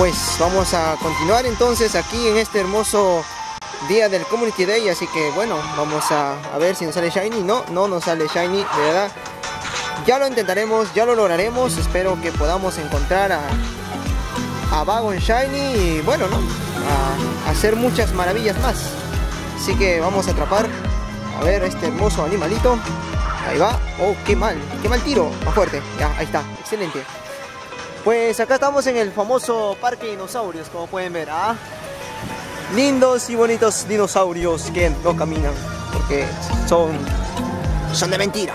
pues vamos a continuar entonces aquí en este hermoso día del Community Day. Así que bueno, vamos a ver si nos sale Shiny. No nos sale Shiny, de verdad. Ya lo intentaremos, ya lo lograremos. Espero que podamos encontrar a Bagon Shiny y bueno, ¿no? A hacer muchas maravillas más. Así que vamos a atrapar a ver este hermoso animalito. Ahí va. Oh, qué mal tiro. Más fuerte. Ya, ahí está. Excelente. Pues acá estamos en el famoso parque de dinosaurios, como pueden ver. Lindos y bonitos dinosaurios que no caminan porque son de mentira.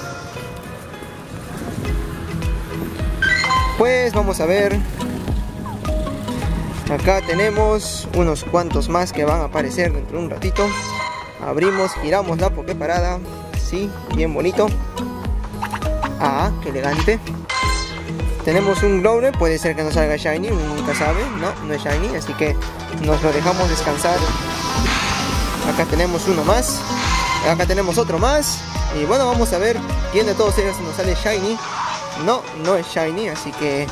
Pues vamos a ver. Acá tenemos unos cuantos más que van a aparecer dentro de un ratito. Abrimos, giramos la Poképarada. Sí, bien bonito. Qué elegante. Tenemos un Glowner, puede ser que no salga Shiny, uno nunca sabe. No es Shiny, así que nos lo dejamos descansar. Acá tenemos uno más. Acá tenemos otro más. Y bueno, vamos a ver quién de todos ellos nos sale Shiny. No es Shiny, así que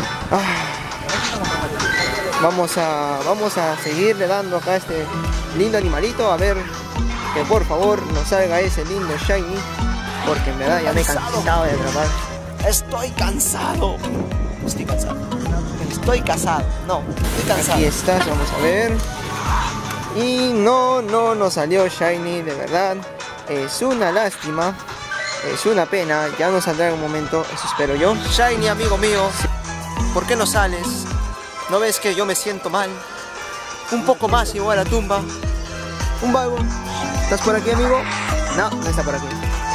vamos a seguirle dando acá a este lindo animalito. A ver que por favor nos salga ese lindo Shiny, porque en verdad ya me he cansado de atrapar. Estoy cansado. Estoy cansado. Aquí estás, vamos a ver. Y no nos salió Shiny, de verdad. Es una lástima. Es una pena. Ya nos saldrá en un momento, eso espero yo. Shiny, amigo mío, ¿por qué no sales? ¿No ves que yo me siento mal? Un poco más y voy a la tumba. Un vago. ¿Estás por aquí, amigo? No está por aquí.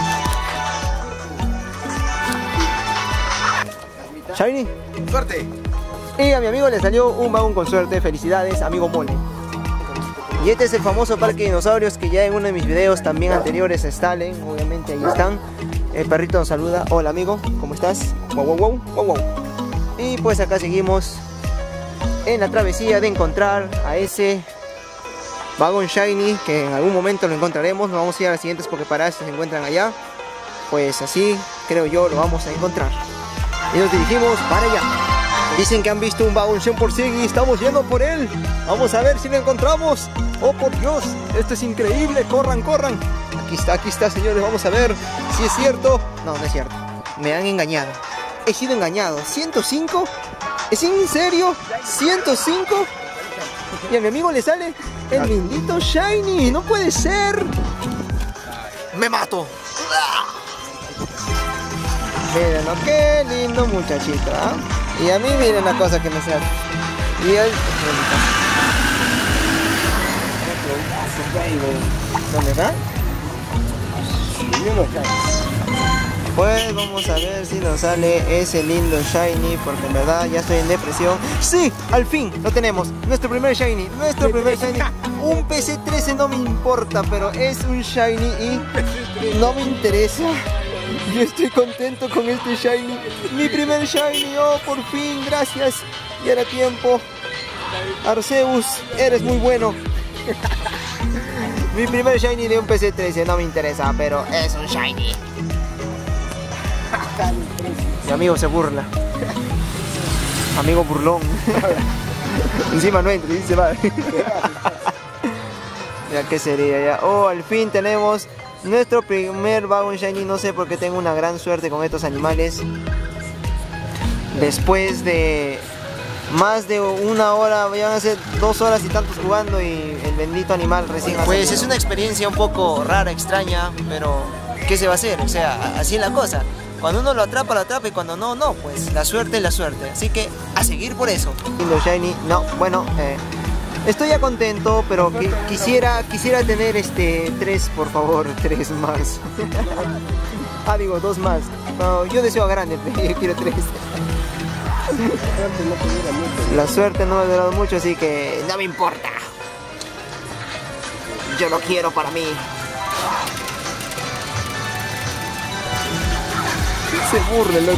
Shiny, suerte. Y a mi amigo le salió un Bagon con suerte. Felicidades, amigo Mole. Y este es el famoso parque de dinosaurios que ya en uno de mis videos también anteriores salen. Obviamente ahí están. El perrito nos saluda. Hola, amigo, ¿cómo estás? Wow. Y pues acá seguimos en la travesía de encontrar a ese Bagon Shiny, que en algún momento lo encontraremos. Nos vamos a ir a las siguientes Poképaradas que se encuentran allá. Pues así creo yo lo vamos a encontrar. Y nos dirigimos para allá. Dicen que han visto un Bagon 100% y estamos yendo por él. Vamos a ver si lo encontramos. Oh, por Dios, esto es increíble. Corran. Aquí está, señores. Vamos a ver si es cierto. No es cierto. Me han engañado. He sido engañado. ¿105? ¿Es en serio? ¿105? Y a mi amigo le sale el lindito Shiny. No puede ser. Me mato. Miren, qué lindo muchachito, Y a mí miren la cosa que me sale. Y él... ¿Dónde va? Pues vamos a ver si nos sale ese lindo Shiny, porque en verdad ya estoy en depresión. ¡Sí! Al fin lo tenemos. Nuestro primer Shiny. Un PC-13 no me importa, pero es un Shiny y no me interesa. Yo estoy contento con este Shiny. Mi primer Shiny, oh, por fin, gracias. Ya era tiempo. Arceus, eres muy bueno. Mi primer Shiny de un PC-13, no me interesa, pero es un Shiny. Mi amigo se burla. Amigo burlón. Encima no entra y se va. Ya, ¿qué sería ya? Oh, al fin tenemos nuestro primer Bagon Shiny. No sé por qué tengo una gran suerte con estos animales. Después de más de una hora, ya van a ser 2 horas y tantos jugando y el bendito animal recién ha salido. Pues es una experiencia un poco rara, extraña, pero ¿qué se va a hacer? O sea, así es la cosa. Cuando uno lo atrapa y cuando no, pues la suerte es la suerte. Así que a seguir por eso. Lindo Shiny, bueno, estoy ya contento, pero quisiera tener 3, por favor, 3 más. Digo, 2 más. No, yo deseo a grande, pero yo quiero 3. La suerte no me ha durado mucho, así que no me importa. Yo lo quiero para mí. Se burla, loco.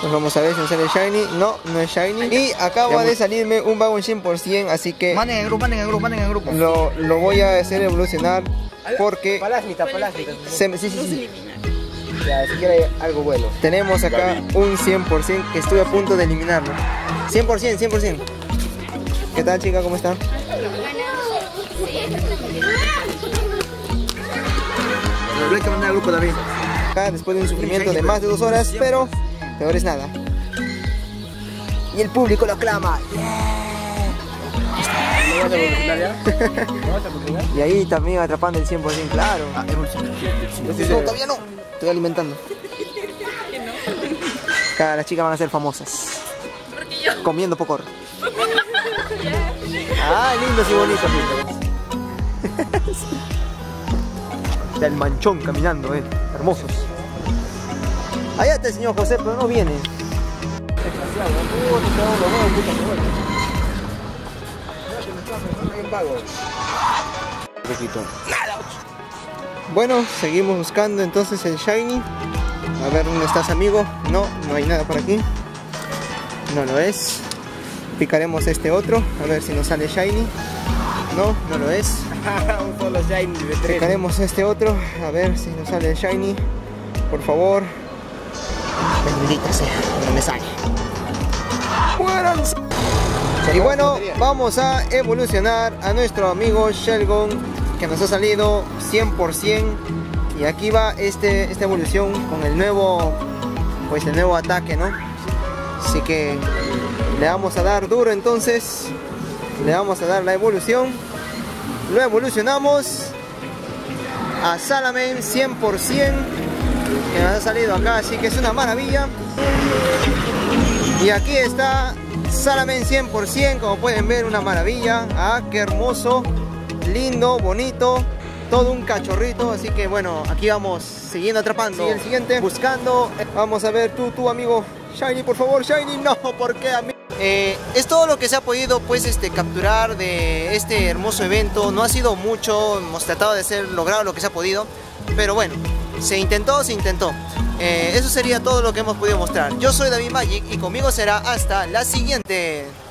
Entonces vamos a ver si nos sale Shiny. No, no es Shiny. Y acaba de salirme un Bagon 100%, así que manden en el grupo. lo voy a hacer evolucionar porque... Palásmita. Sí. Ya, si quiere algo bueno. Tenemos acá un 100% que estuve a punto de eliminarlo. 100%. ¿Qué tal, chica? ¿Cómo está? Lo hay que mandar al grupo también. Acá después de un sufrimiento de más de 2 horas, pero peor es nada. Y el público lo aclama. ¿No vas a evolucionar ya? ¿No vas a evolucionar? Y ahí también atrapando el 100%, claro. No, todavía no. Estoy alimentando. Acá las chicas van a ser famosas. Comiendo popcorn. Ah, lindos y bonitos. Está el manchón caminando, hermosos. Allá está el señor José, pero no viene. Bueno, seguimos buscando entonces el Shiny. A ver dónde estás, amigo. No hay nada por aquí. No lo es. Picaremos este otro, a ver si nos sale Shiny. No lo es. Un solo Shiny de 3. Picaremos este otro, a ver si nos sale Shiny. Por favor. Bendita sea, no me sale. Y bueno, vamos a evolucionar a nuestro amigo Shelgon, que nos ha salido 100%. Y aquí va esta evolución con el nuevo ataque, ¿no? Así que le vamos a dar duro entonces. Le vamos a dar la evolución. Lo evolucionamos a Salamen 100%, que nos ha salido acá, así que es una maravilla. Y aquí está Salamen 100%, como pueden ver, una maravilla. Ah, qué hermoso, lindo, bonito, todo un cachorrito. Así que bueno, aquí vamos siguiendo atrapando. Y el siguiente, buscando. Vamos a ver tu amigo Shiny, por favor. Shiny, no, ¿por qué a mí? Es todo lo que se ha podido capturar de este hermoso evento. No ha sido mucho, hemos tratado de lograr lo que se ha podido, pero bueno, se intentó. Eso sería todo lo que hemos podido mostrar. Yo soy David Magic y conmigo será hasta la siguiente.